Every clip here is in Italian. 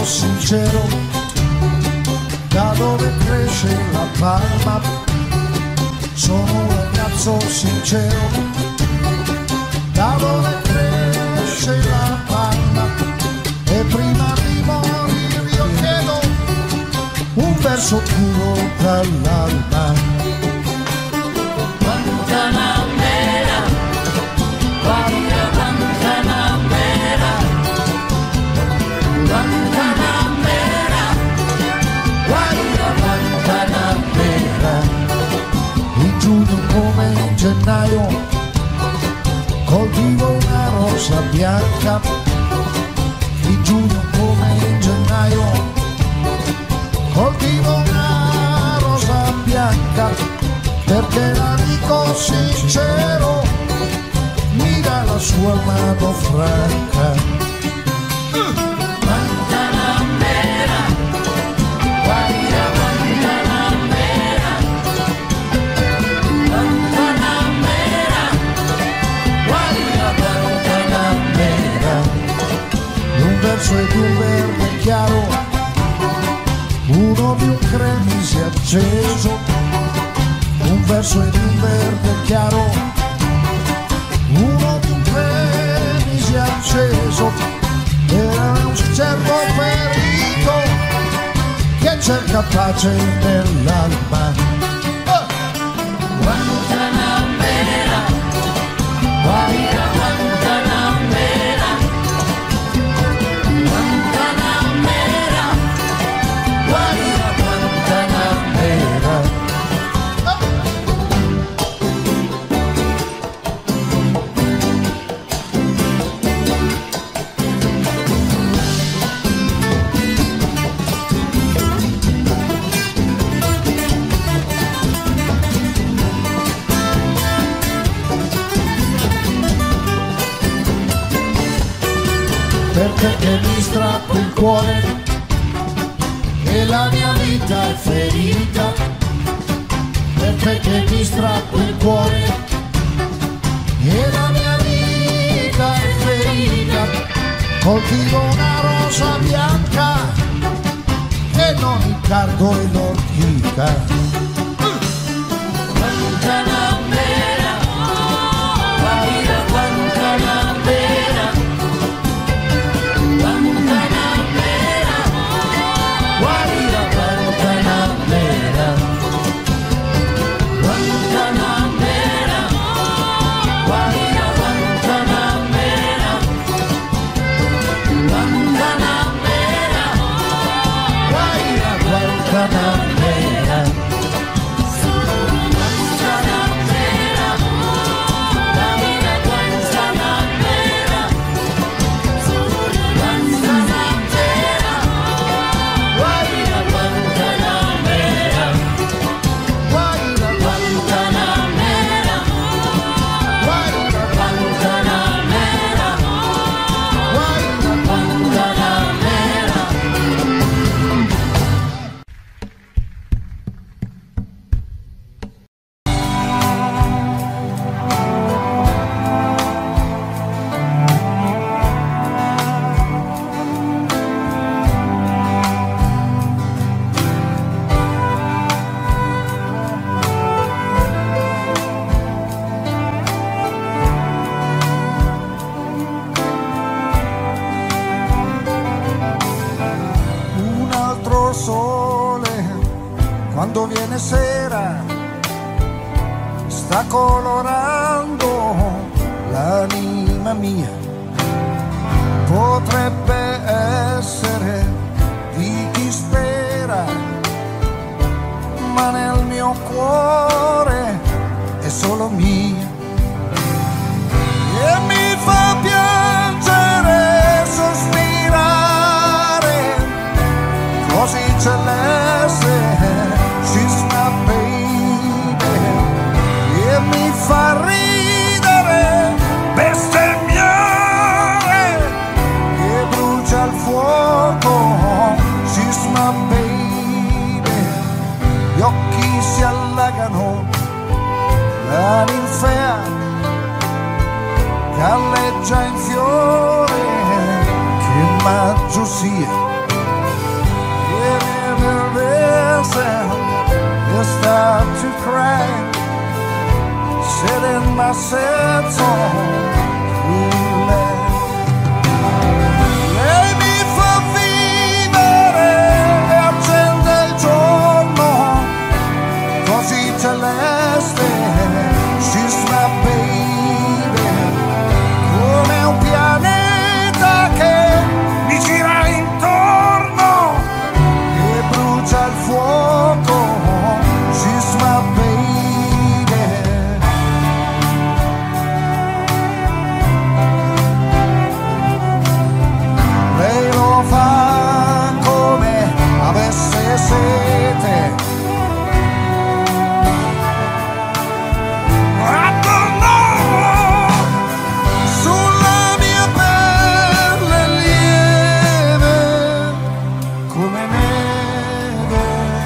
sincero, da dove cresce la palma. Sono un ragazzo sincero, da dove cresce la palma. E prima di morire io chiedo un verso puro dall'alba. Guantanamera, guarda Guantanamera, Guantanamera, Guarda Guantanamera. In giugno come in gennaio coltivo una rosa bianca. In giugno come in gennaio coltivo una rosa bianca, perché l'amico sincero mi dà la sua mano franca. Guantanamera, guarda Guantanamera, Guantanamera, Guarda Guantanamera. Un verso e di un verde chiaro, uno di un cremisi acceso. Un verso e di un verde chiaro, uno di un cremisi acceso. Era un cervo ferito che cerca pace nell'alba. Guantanamera, guarda Guantanamera, Guantanamera, Guarda Guantanamera. Perché che mi strappo il cuore e la mia vita è ferita. Perché che mi strappo il cuore e la mia vita è ferita. Coltivo una rosa bianca e non il cardo e l'ortica. Guantanamera, guarda Guantanamera, Guantanamera, Guarda Guantanamera. Guantanamera, guarda Guantanamera, Guantanamera, Guarda Guantanamera. Quando viene sera sta colorando l'anima mia. Potrebbe essere di chi spera, ma nel mio cuore è solo mia. E mi fa piangere, sospirare, così celeste. She's my baby. E mi fa ridere, bestemmiare, che brucia il fuoco. She's my baby. Gli occhi si allagano, la ninfea galleggia in fiore. Che maggio sia myself and start to cry, setting myself on through life. Lei mi fa vivere e accende il giorno così celeste. She's my baby, come un pianeta che mi gira intorno e brucia il fuoco. She's my baby. Lei lo fa come avesse sete. Sulla mia pelle lieve come neve.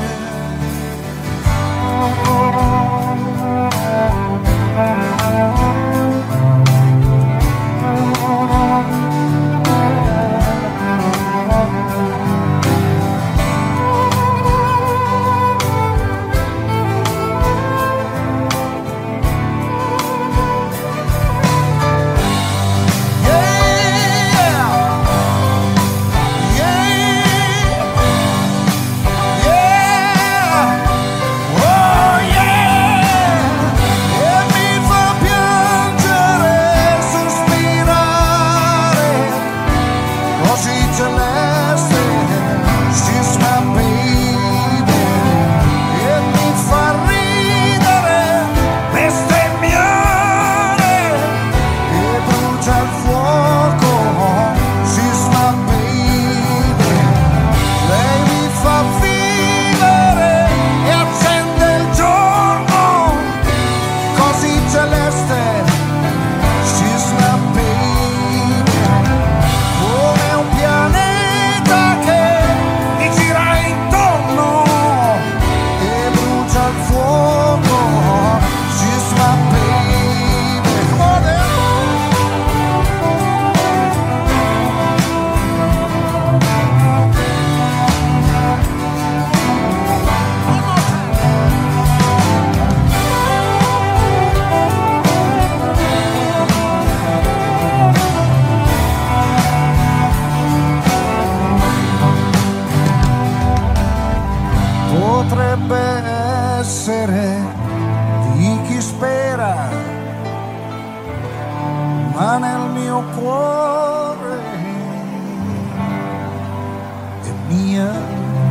Potrebbe essere di chi spera, ma nel mio cuore è mia.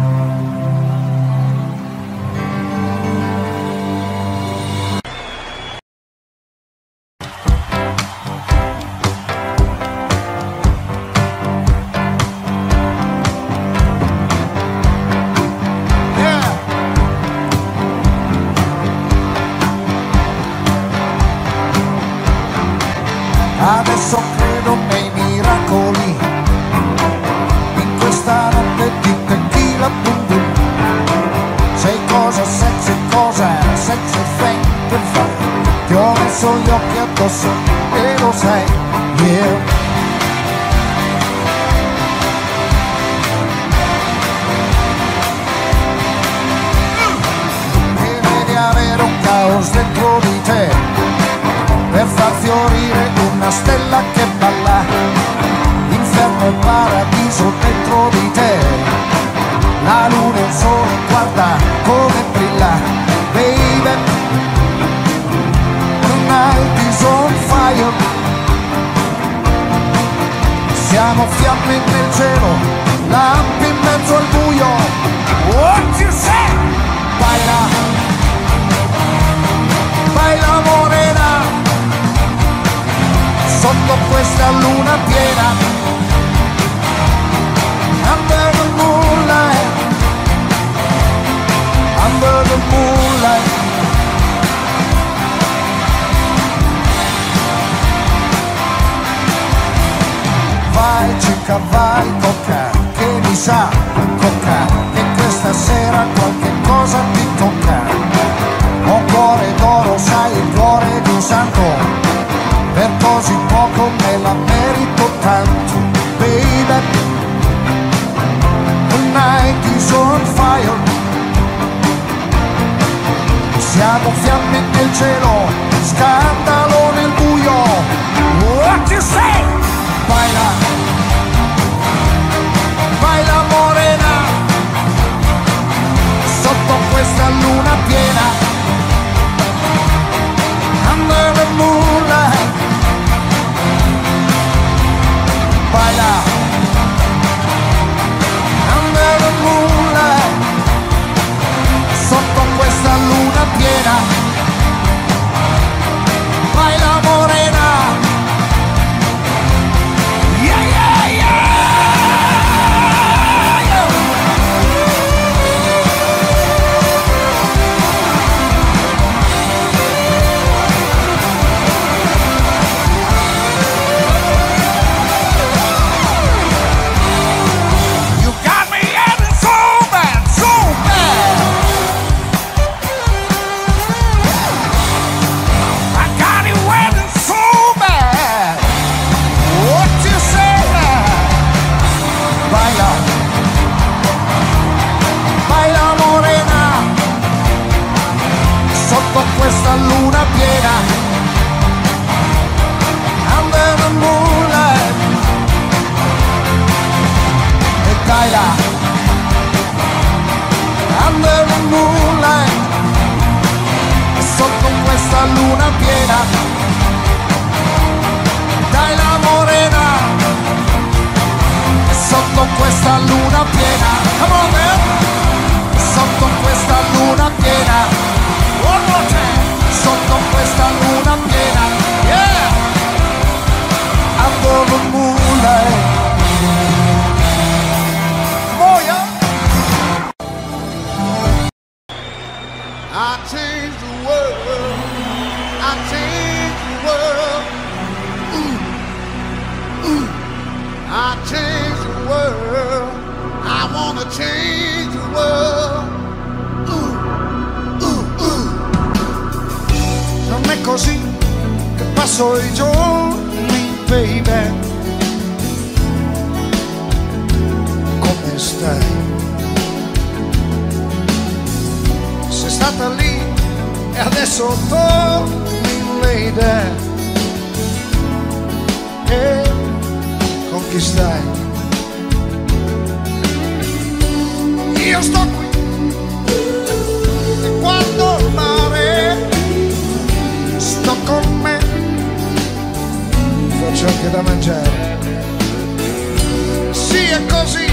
Adesso credo nei miracoli, in questa notte di tequila bum bum. Sei cosa sexy thing per fare. Ti ho messo gli occhi addosso e lo sai, yeah. Devi avere un caos dentro di te per far fiorire una stella che balla. Inferno e paradiso dentro di te. La luna e il sole, guarda come brilla. Baby, tonight is on fire. Siamo fiamme nel cielo, lampi in mezzo al buio. What you say? Baila, baila morena, sotto questa luna piena. Under the moonlight, under the moonlight. Vai cica, vai tocca, che mi sa tocca, che questa sera qualche cosa ti tocca. Ho un cuore d'oro, sai, il cuore di un santo, per così poco me la merito tanto. Siamo fiamme nel cielo, scandalo nel buio. What you say? Baila, baila morena, sotto questa luna piena, under the moonlight. Baila, under the moonlight, sotto questa luna piena. Baila morena, yeah, yeah, yeah, yeah. You got me getting so bad, so bad. I got it getting so bad. What you say? Baila, baila morena, sotto questa luna piena, under the moonlight. E baila, under the moonlight, sotto questa luna piena. Dai la morena, sotto questa luna piena. Come on, man. Sotto questa luna piena. One more time. Sotto questa luna piena. Yeah. Under the moonlight. Oh, yeah. I changed the world. I changed the world. I changed the world. I wanna change the world. Non è così che passo i giorni, baby. Come stai? Sei stata lì e adesso torni, lady. E con chi stai? Io sto qui e guardo il mare, sto con me, faccio anche da mangiare. Sì, è così,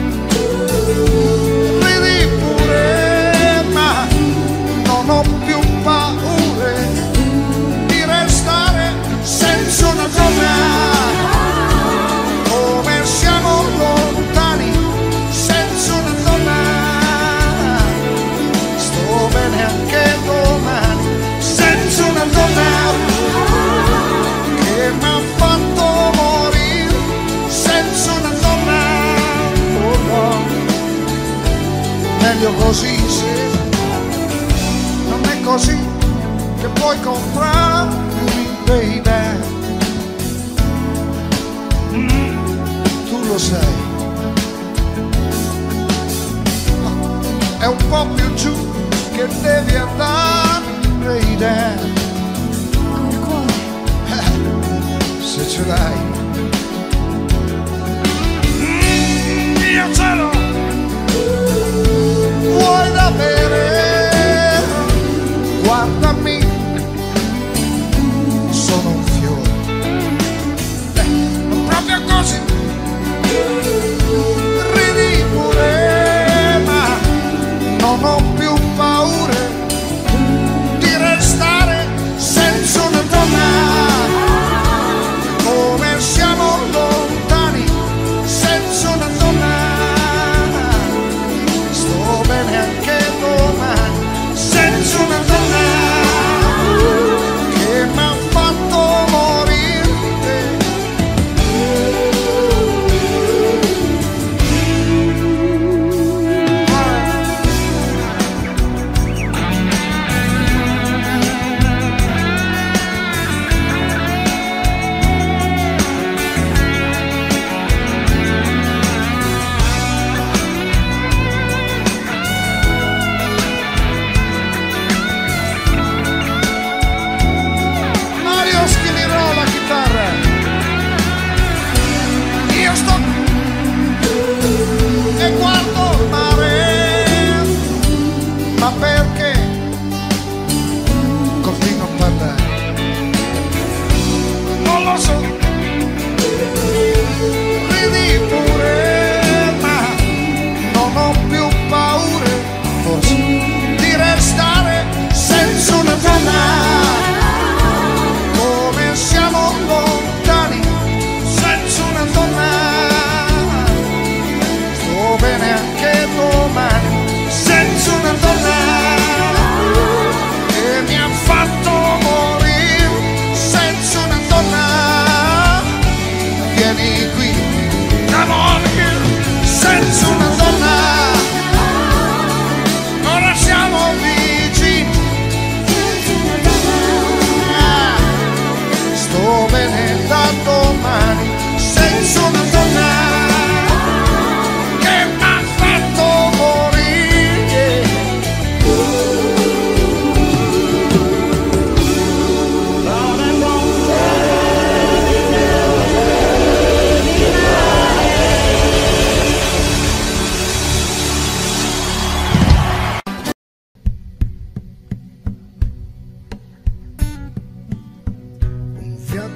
ridi pure, ma non ho più paure di restare senza una donna. Come siamo lontani senza una donna. Sto bene anche domani senza una donna che mi ha fatto morire senza una donna. Oh no, meglio così, sì. Non è così che puoi comprarmi, baby. Tu lo sai. È un po' più giù che devi andare, baby. Con il cuore. Se ce l'hai. Io ce l'ho. Vuoi da bere? Guardami, sono un fiore. Proprio così. Ridi pure, ma non ho più paure di restare senza una donna. Come siamo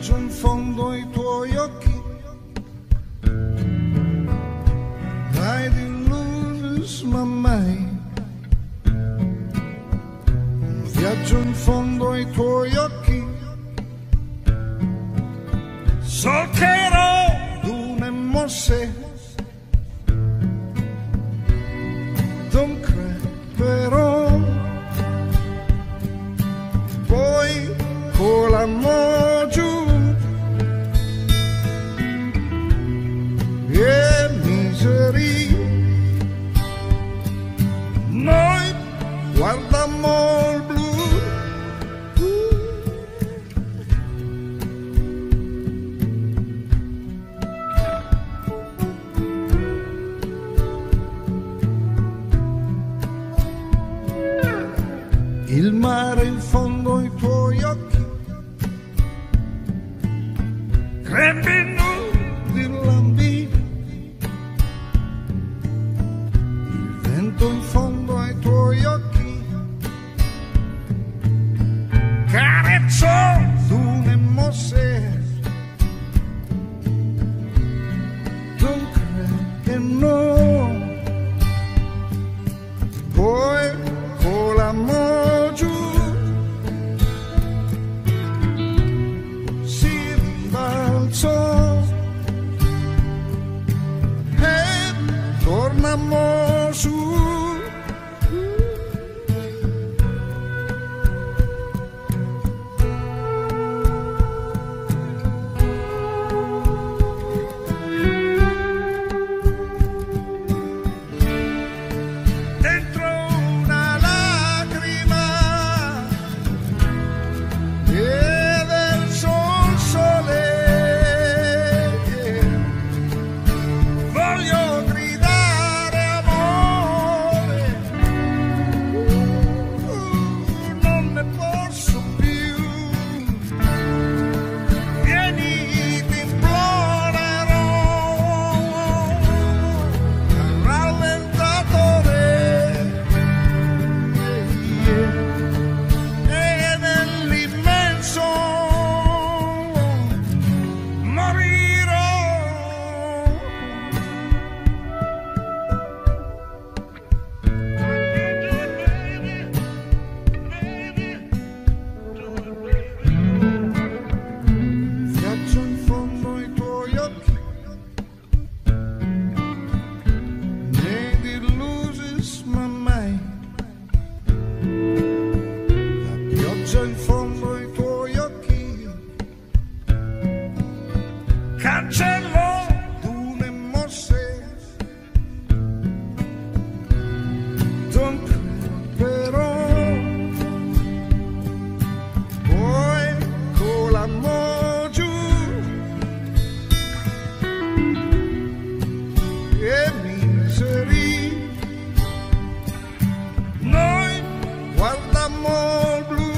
viaggio in fondo ai tuoi occhi. Night illusions ma mai. Un viaggio in fondo ai tuoi occhi. Solcherò dune mosse. Non crederò. Poi con l'amore giù e miseria noi guardammo il blu. Il mare in fondo ai tuoi occhi, creppi nudi lambini, il vento in fondo ai tuoi occhi, carezzò dune mosse, non crede no, poi con l'amore tornammo su. Dentro una lacrima e verso il sole voglio gridare amore, non ne posso più, vieni ti implorerò, rallentatore, e nell'immenso morirò. Viaggio in fondo ai tuoi occhi, niente illusions ma mai. La pioggia in fondo ai tuoi occhi, cancello dune mosse, non crederò. Poi con l'amore giù e miseria noi guardammo il blu.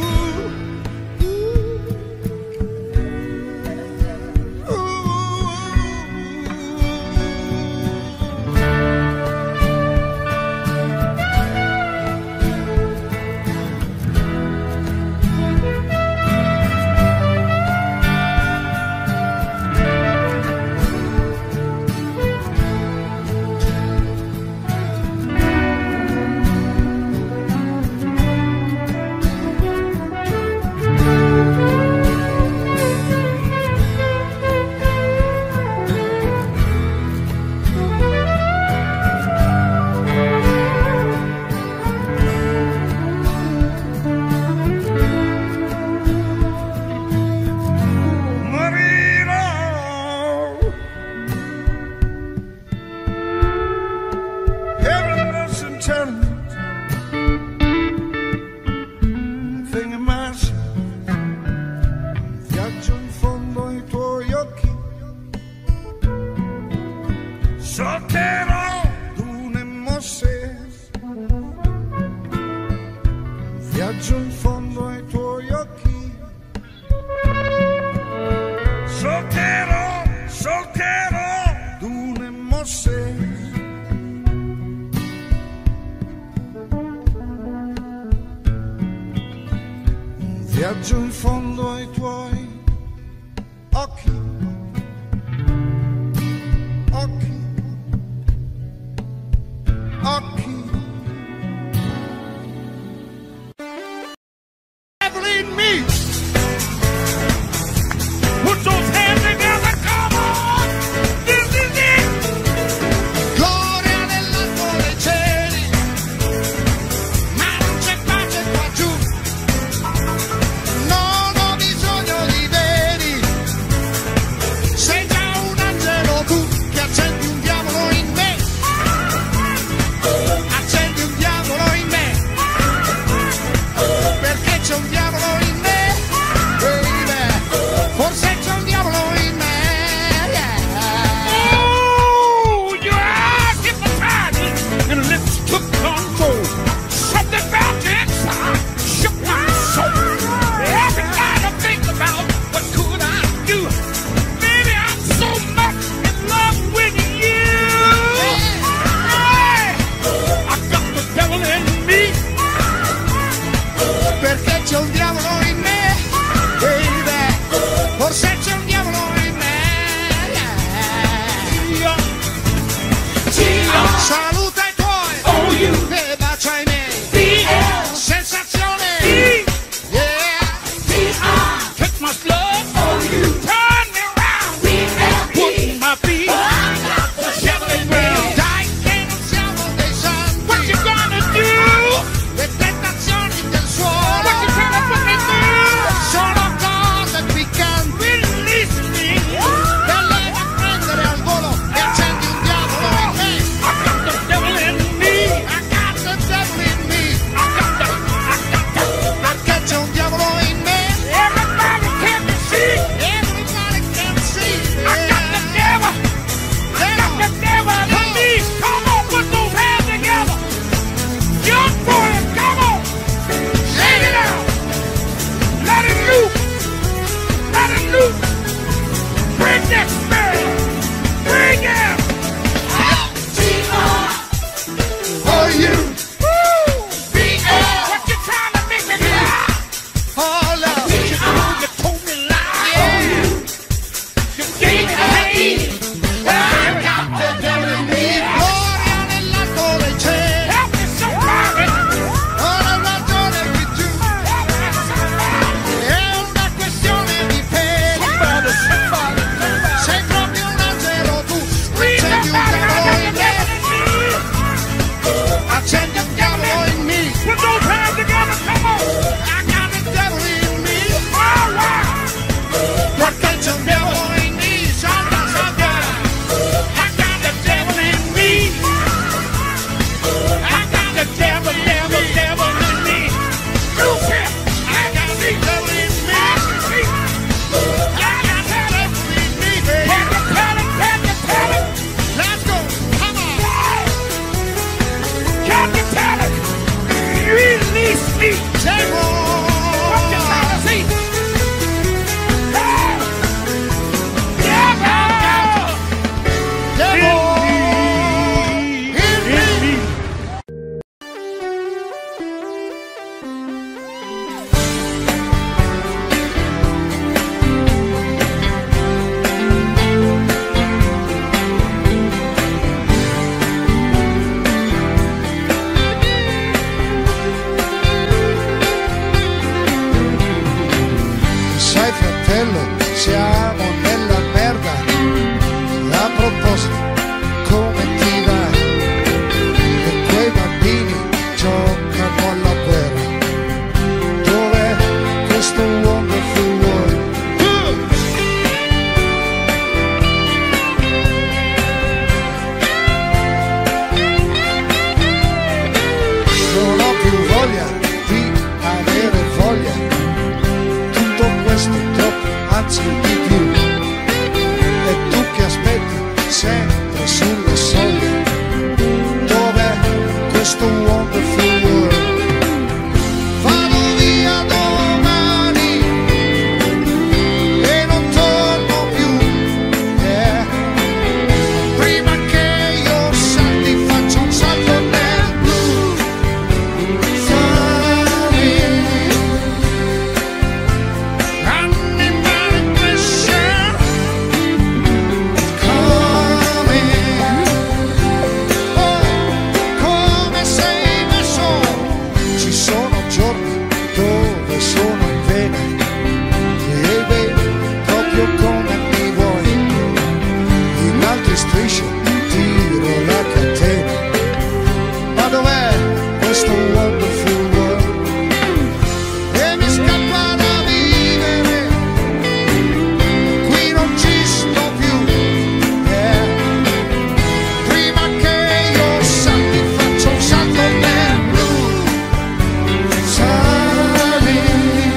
Viaggio in fondo ai tuoi occhi, solcherò dune mosse. Viaggio in fondo ai tuoi occhi, solcherò dune mosse. Viaggio in fondo ai tuoi perché c'è un diavolo in me, baby, forse c'è un diavolo in me. Saluta i tuoi e bacia i miei, sensazione, yeah, take my love, turn me around, put my feet, dai che non siamo dei santi, what you gonna do? Le tentazioni del suolo, what you gonna put me through? Sono cose piccanti, release me, te le devi prendere al volo e accendi un diavolo in me. I got the devil in me, I got the devil in me, perché c'è un diavolo in me. Everybody can see, everybody can see, I got the devil in me. Come on, put those hands together. Young boys, come on, shake it out, let it loose, let it loose. Bring that spirit, bring it. For you, what you trying to make me cry? Oh, love, you told me lies. You gave me pain. I got the devil in me. Gloria nell'alto dei cieli. Help me somebody. Ora ho ragione qui giù. È una questione di pena. Sei proprio un angelo tu. Accendi un diavolo in me. Accendi un diavolo in me. Put those hands together, come on. I got the devil in me. All right. Perché c'è un diavolo in me. Salta, salta. I got the devil in me. I got the devil in me. Loose him. I got the devil in me. I got the devil in me, baby. Can you tell it? Let's go. Come on. Can you tell it? Release me. Devil. What you trying to see? Hey. Devil. In me. Sai fratello, siamo nella merda. A proposito, come ti va? E quei bambini giocano alla guerra. Dov'è questo wonderful world? Non ho più voglia di avere voglia. Tutto questo è troppo, anzi di più. E tu che aspetti sempre sulle soglie. Dov'è questo wonderful world? Vado via domani e non torno più, yeah. Prima che io salti faccio un salto nel blu. Animal pressure coming. Oh, come sei messo? Ci sono giorni dove sono in vena e vedi proprio come mi vuoi. In altri strisce tiro la catena. Ma dov'è questo wonderful world? E mi scappa da vivere, qui non ci sto più, yeah. Prima che io salti faccio un salto nel blu. Sali,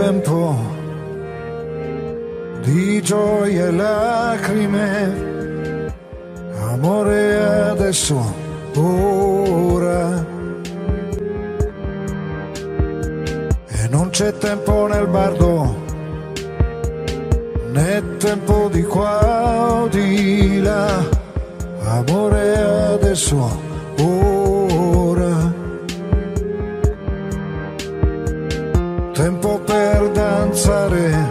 tempo di gioia e lacrime, amore adesso, ora, e non c'è tempo nel bardo, né tempo di qua o di là, amore adesso, ora, tempo per danzare,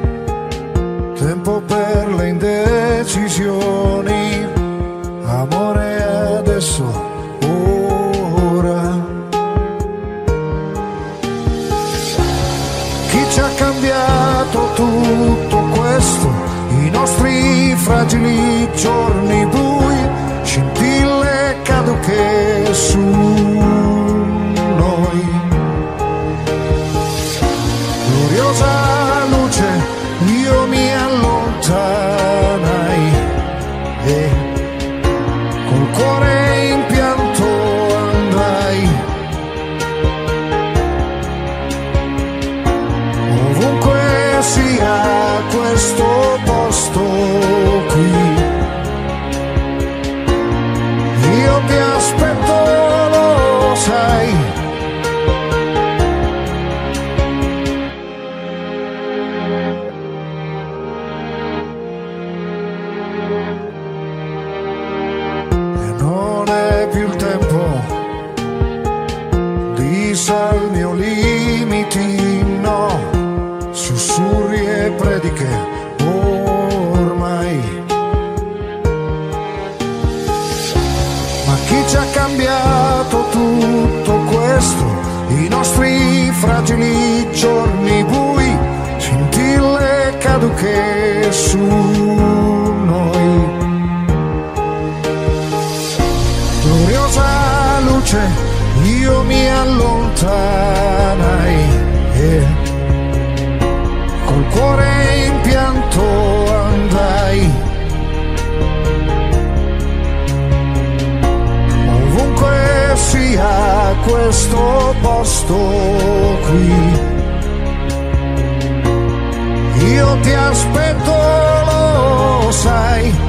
tempo per le indecisioni, amore adesso, ora. Chi ci ha cambiato tutto questo, i nostri fragili giorni bui, scintille caduche su noi. Gloriosa luce, io mi allontanai e col cuore in pianto andai. Ovunque sia questo posto qui, io ti aspetto, lo sai. Salmi o limiti, no, sussurri e prediche ormai. Ma chi ci ha cambiato tutto questo, i nostri fragili giorni bui, scintille caduche su noi. Gloriosa luce, io mi allontanai e col cuore in pianto andai. Ovunque sia questo posto qui, io ti aspetto, lo sai.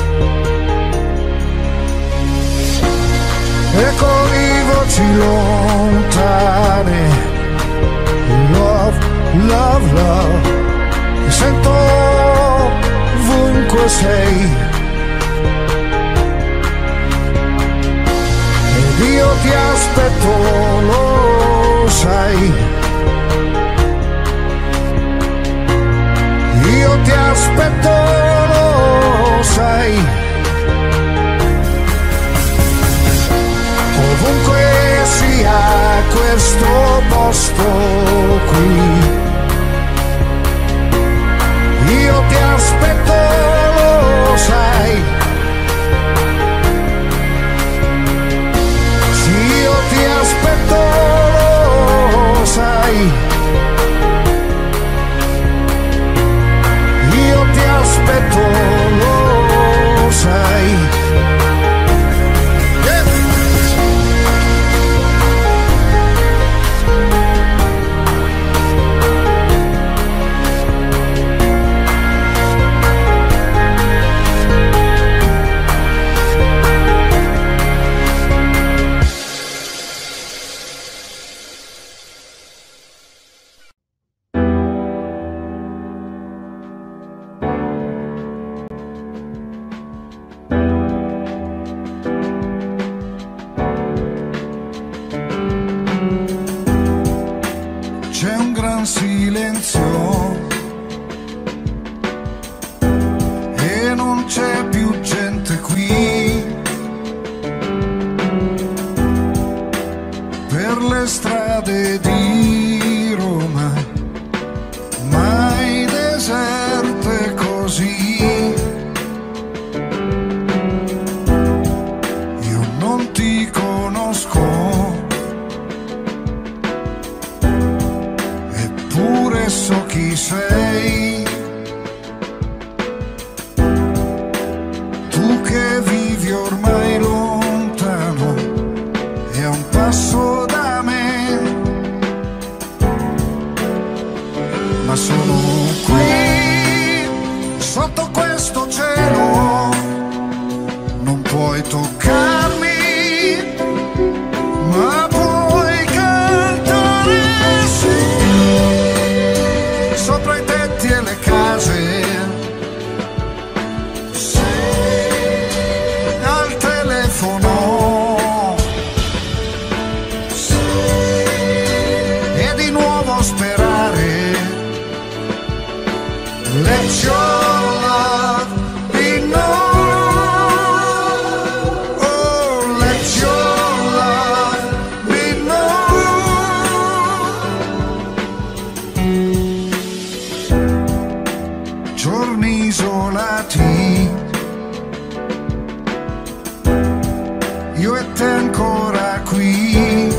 E con i voci lontane, love, love, love, ti sento ovunque sei. Ed io ti aspetto, lo sai. Io ti aspetto, lo sai. Ovunque sia questo posto qui, io ti aspetto, lo sai. Sì, io ti aspetto, lo sai. Io ti aspetto, lo sai. io e te ancora qui,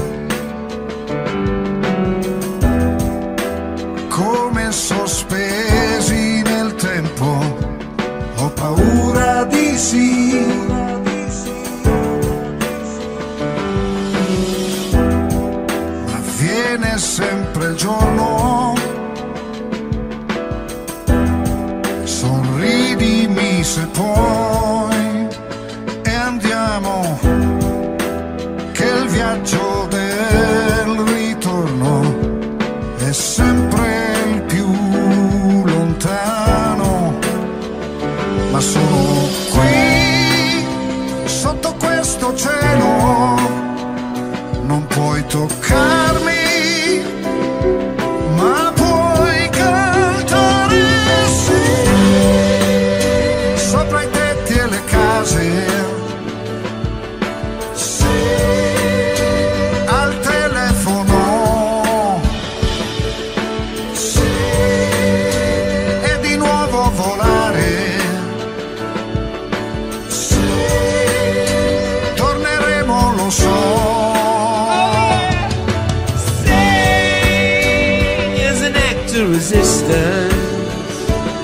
come sospesi nel tempo, ho paura di sì. Ma viene sempre il giorno, sorridimi se puoi e andiamo, che il viaggio del ritorno è sempre il più lontano. Ma sono qui sotto questo cielo, non puoi toccarmi, ma puoi cantare sì, sopra i tetti e le case, sì, al telefono, sì, e di nuovo volare, sì, torneremo, lo so. Resistance.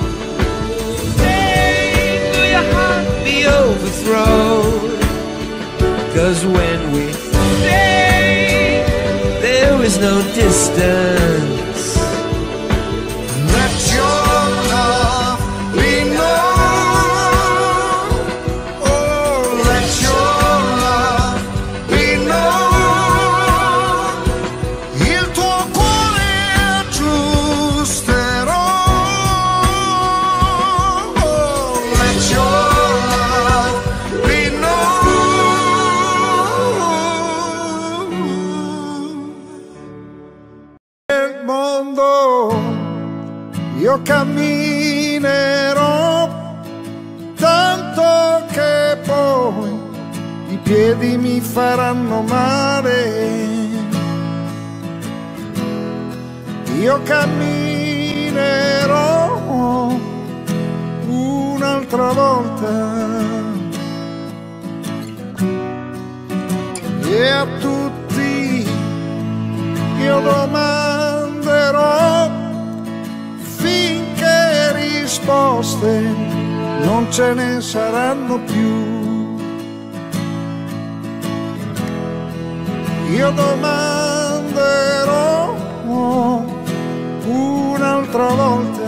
Say, will your heart be overthrown? 'Cause when we say there is no distance, Let your love be known. Oh, let your love be known. Il tuo cuore aggiusterò. Oh, let your love be known. Nel mondo io camminerò, tanto che poi i piedi mi faranno male. Io camminerò un'altra volta e a tutti io domanderò, finché risposte non ce ne saranno più. Io domanderò un'altra volta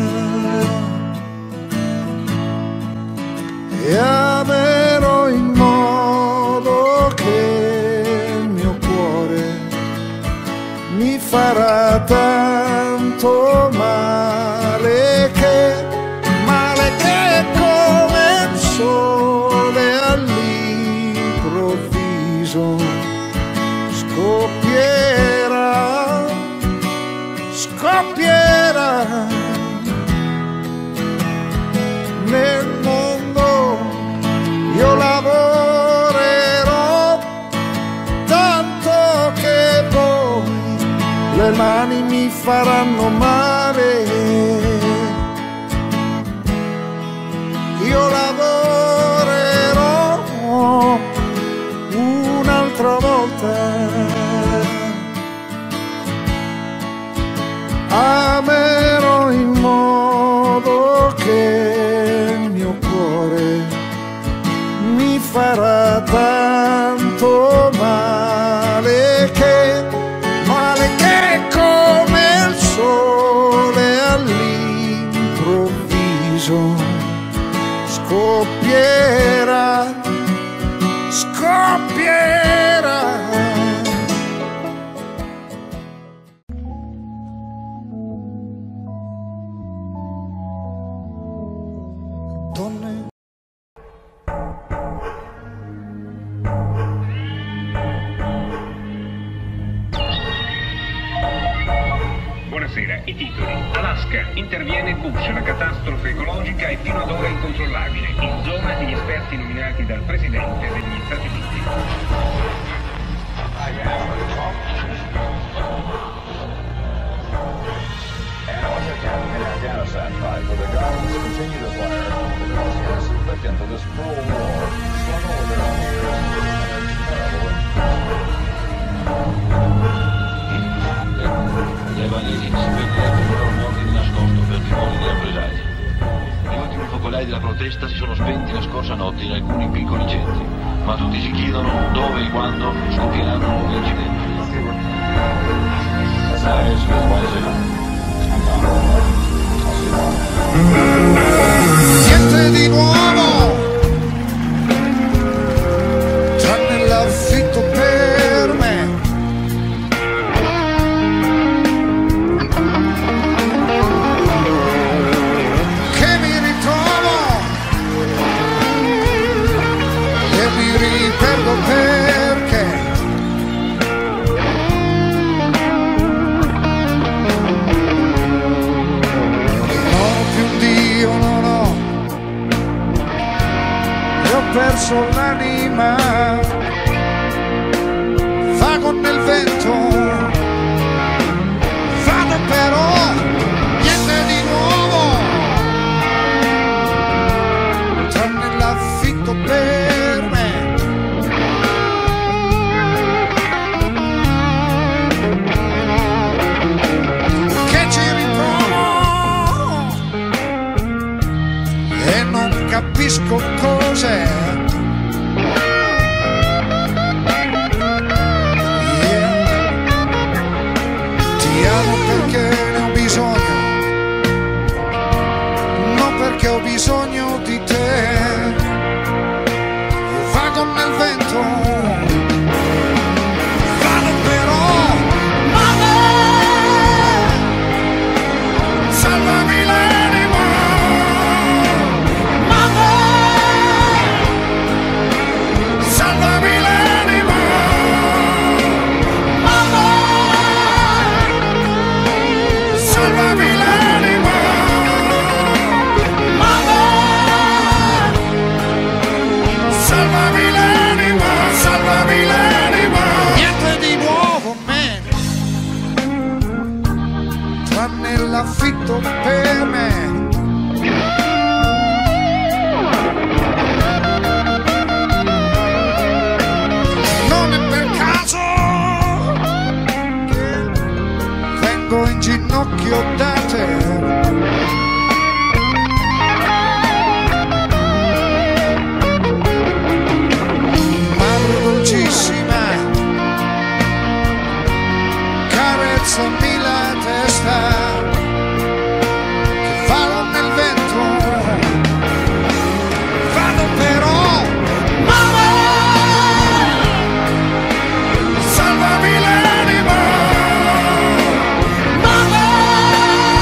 e amerò in modo che il mio cuore mi farà tanto male che come il sole all'improvviso scoppierà, scoppierà nel mondo. Io lavorerò tanto che poi le mani mi faranno male. Io lavorerò un'altra volta, amerò in modo che il mio cuore mi farà tanto male che come il sole all'improvviso scoppierà, scoppierà. Donne. Buonasera, i titoli. Alaska, interviene Bush, la catastrofe ecologica è fino ad ora incontrollabile, in zona gli esperti nominati dal Presidente degli Stati Uniti. Continue to fire because, yes, look into this cruel war. Struggle with their own della protesta si sono spenti la scorsa notte in alcuni piccoli centri, ma tutti si chiedono dove e quando scoppieranno nuovi incidenti. Niente di nuovo, tranne l'affitto per me. Che mi ritrovo e mi riperdo perché non ho più un Dio, non ho, e ho perso l'anima, vago nel vento, vado però, niente di nuovo, tranne l'affitto per me. Che ci ritrovo e non capisco cos'è. Yeah. Ti amo perché ne ho bisogno, non perché ho bisogno di te. Io vago nel vento, vado però, mamma, salvami l'anima, mamma, salvami l'anima, mamma, salvami l'anima, mamma, salvami l'anima, salvami l'anima. Niente di nuovo, man, tranne l'affitto per me. Non è per caso che vengo in ginocchio da te. Madre dolcissima, carezzami la testa, che vado nel vento, vado però, mamma, salvami l'anima, mamma,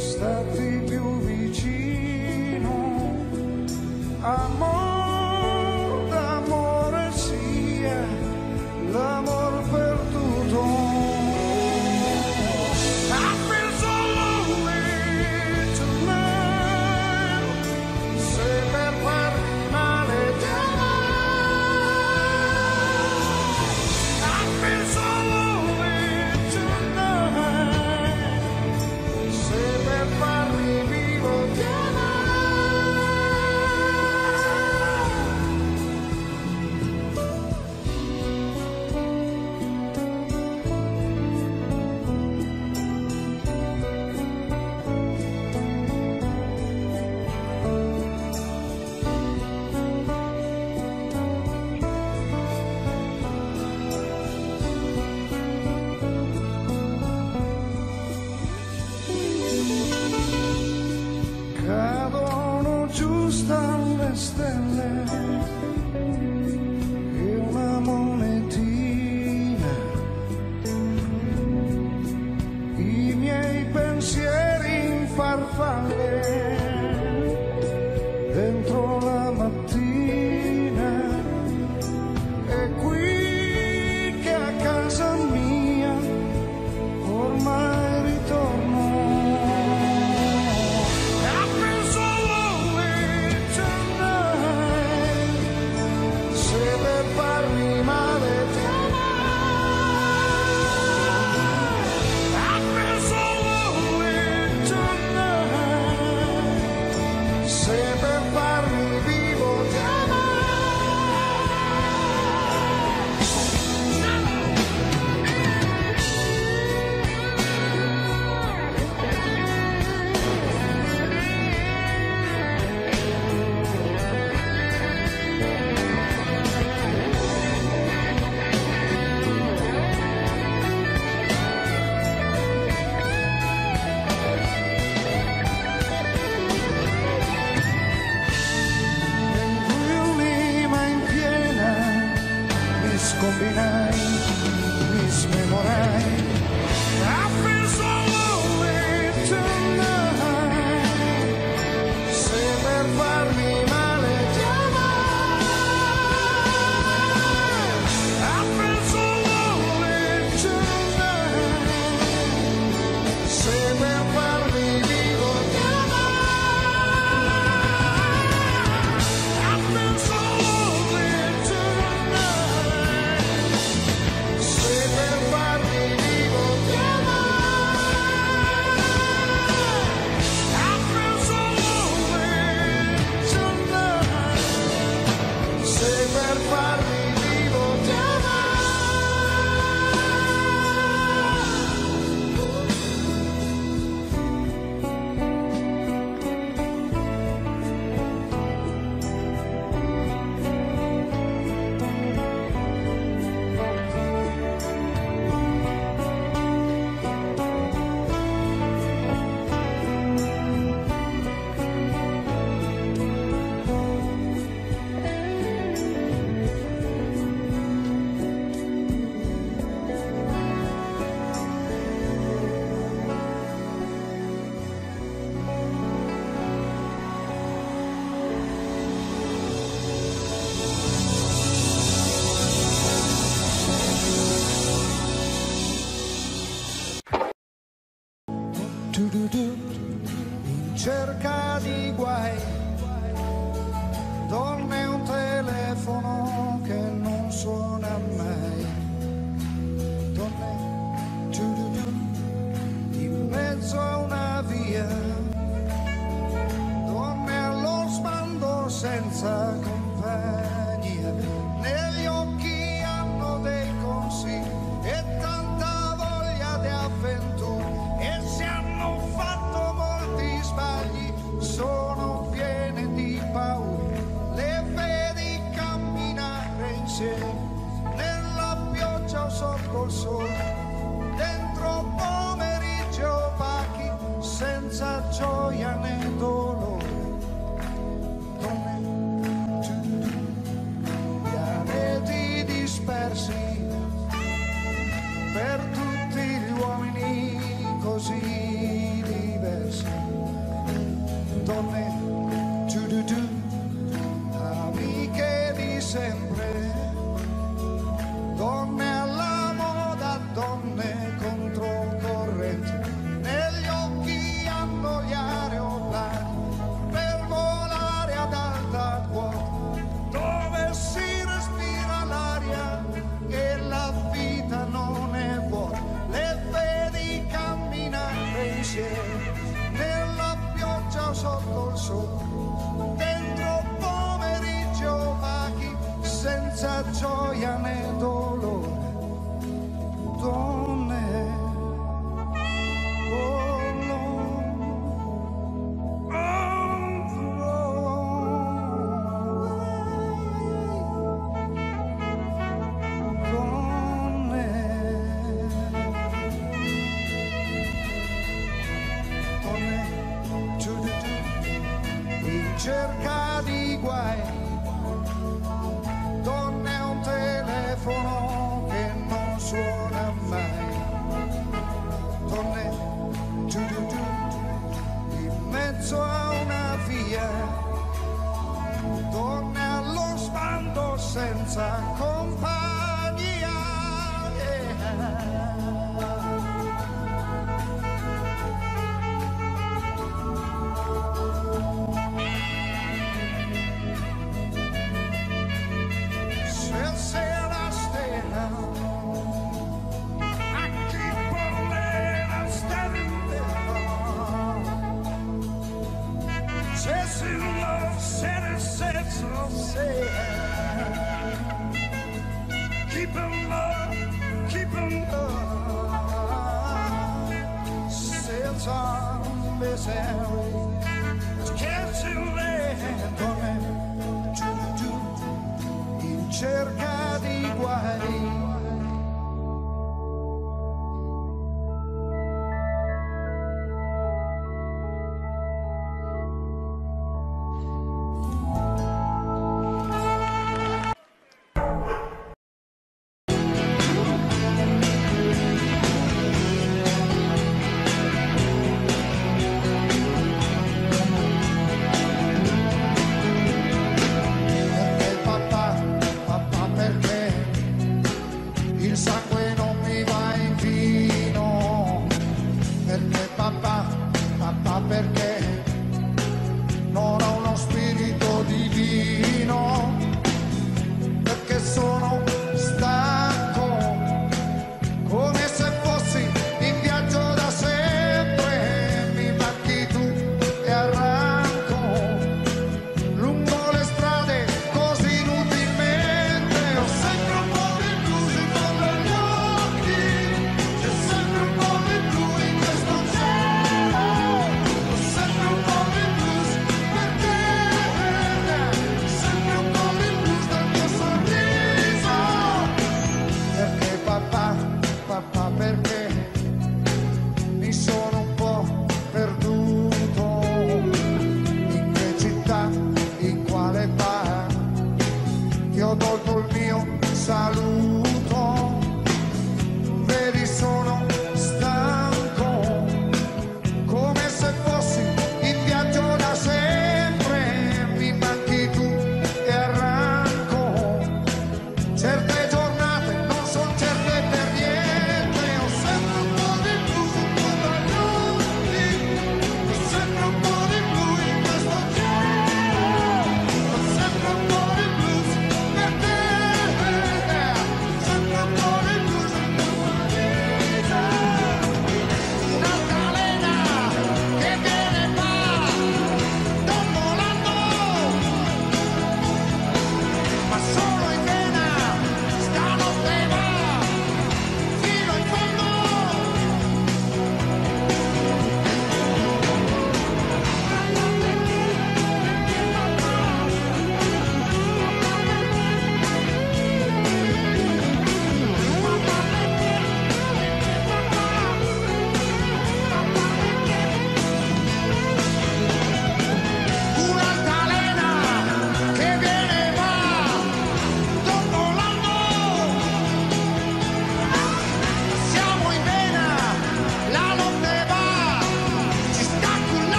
starti più vicino, amor d'amore sia l'amor perduto. I feel so lonely tonight, se per farmi male ti I feel so lonely tonight, se per farmi vivo ti cadono giù dalle stelle e una monetina, i miei pensieri in farfalle dentro la mattina, e qui che a casa mia ormai ritorno. Farmi male ti I feel so lonely tonight, se per farmi vivo ti combinai, mi smemorai. I feel so lonely tonight, se per farmi male ti I feel so lonely tonight, se per farmi vivo ti I feel so lonely tonight, se per farmi vivo ti I feel so lonely tonight, se per farmi vivo ti in cerca di guai, donne un telefono che non suona mai, donne in mezzo a una via, donne allo sbando senza compagnia, negli occhi hanno dei consigli e tanta voglia di avventura, e si hanno fatto molti sbagli, sono piene di paura, le vedi camminare insieme nella pioggia o sotto il sole, dentro pomeriggi opachi senza gioia né dolore, donne pianeti dispersi per tutti gli uomini così diversi. sotto il sole, dentro pomeriggio vaghi, senza gioia né dolore. Donne, oh no, cerca di guai, donne un telefono che non suona mai, donne in mezzo a una via, donne allo sbando senza compagnia. Keep 'em up, keep 'em up. Sails on misery, catching land in cerca di guai.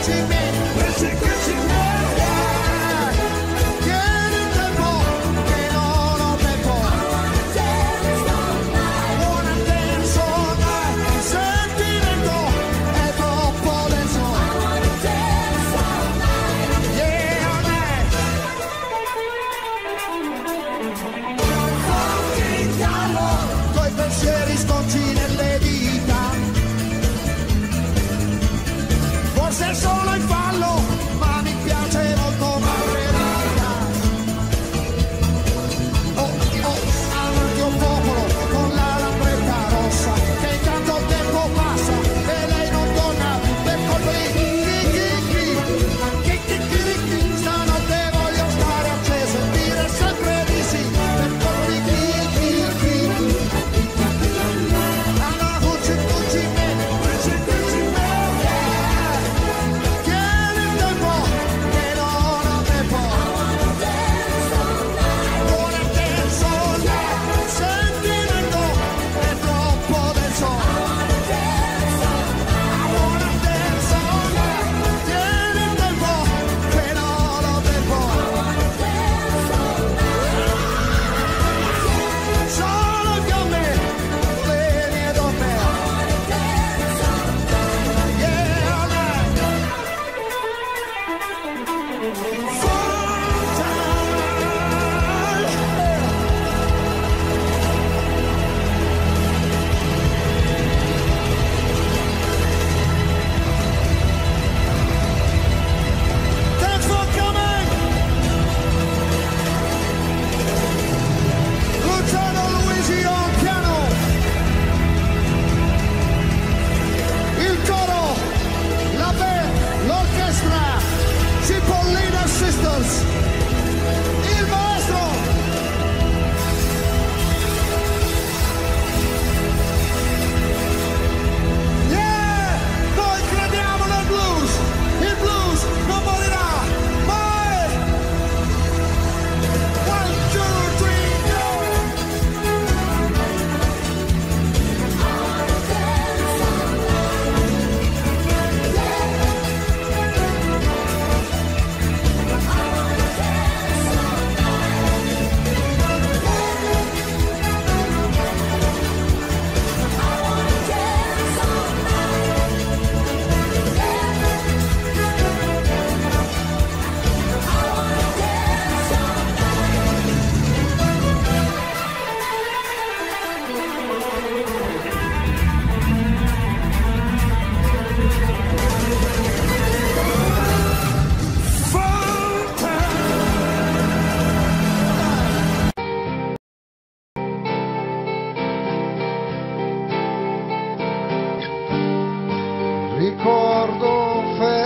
Ricordo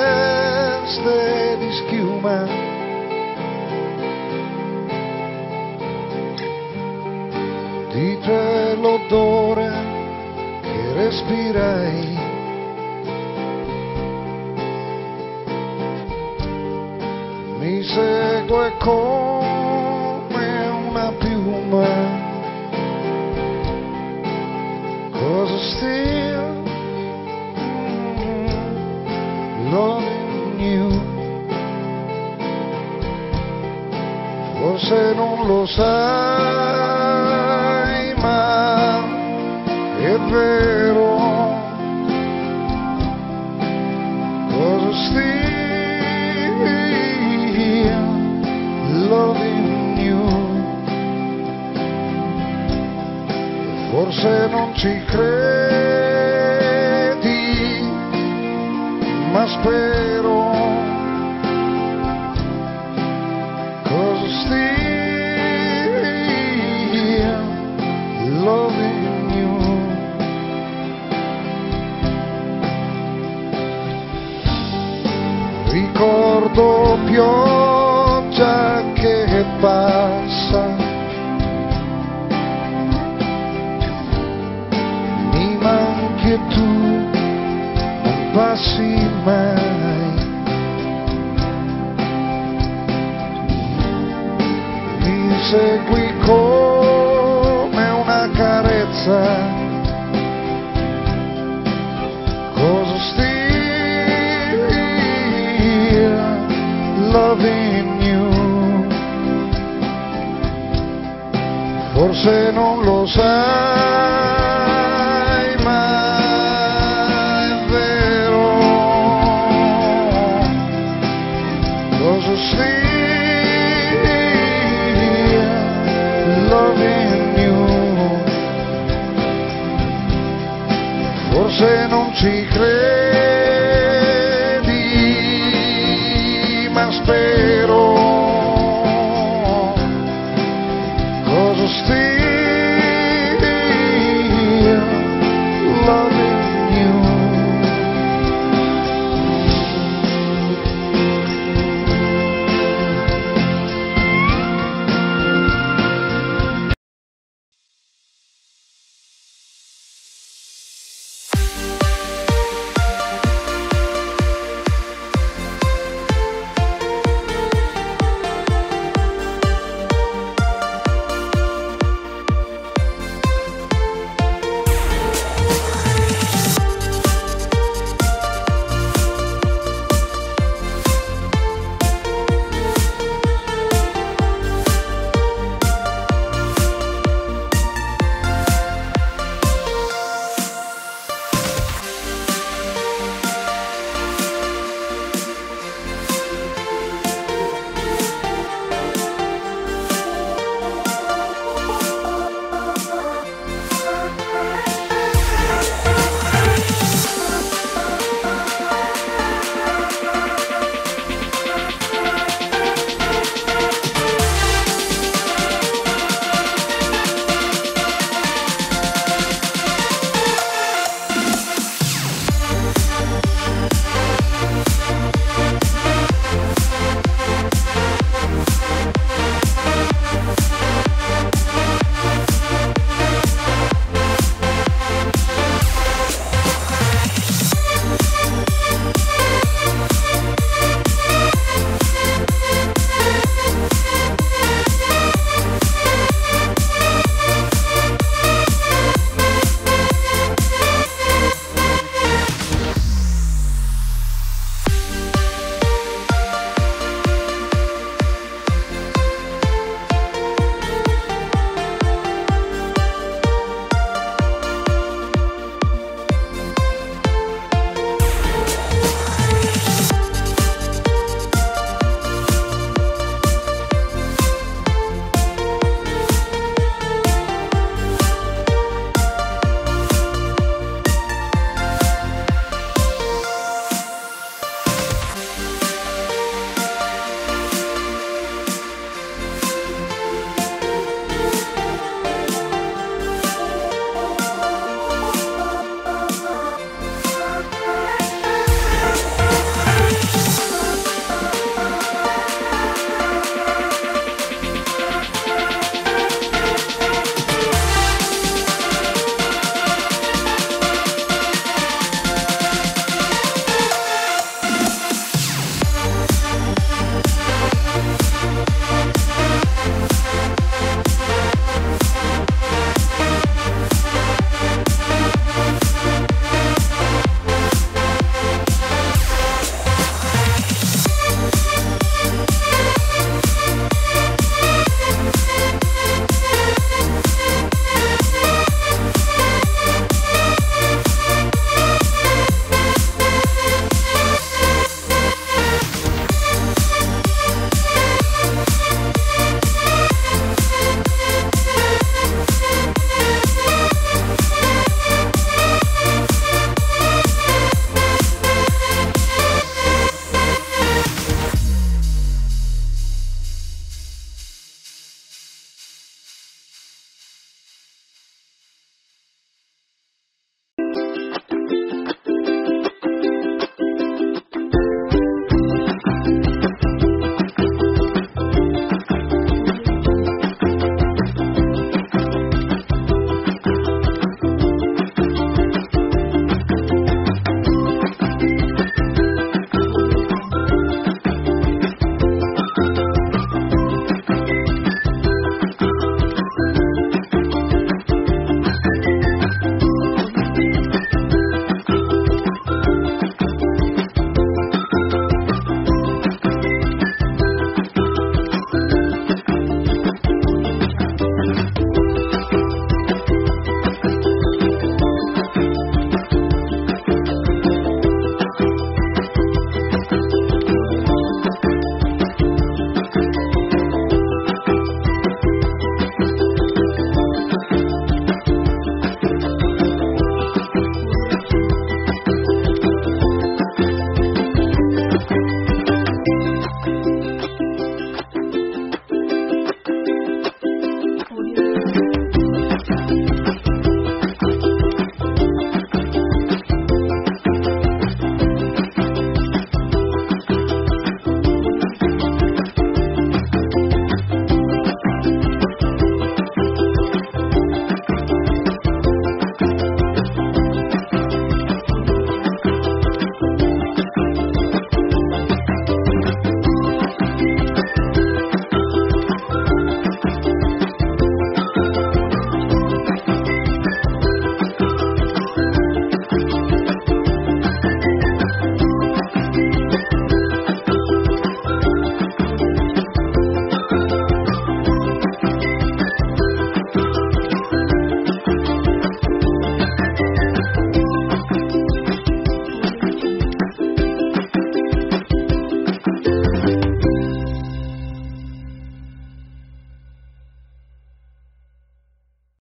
feste di schiuma, di te l'odore che respirai, mi segue come una piuma, cosa still loving you. Forse non lo sai, ma è vero, cosa still loving you. Forse non ci credi, ma spero, cosa still loving you. Ricordo pioggia che passa, mi manchi e tu non passi mai, mi segui come una carezza, cosa still loving you. Forse non lo sai, ma è vero. Cosa stai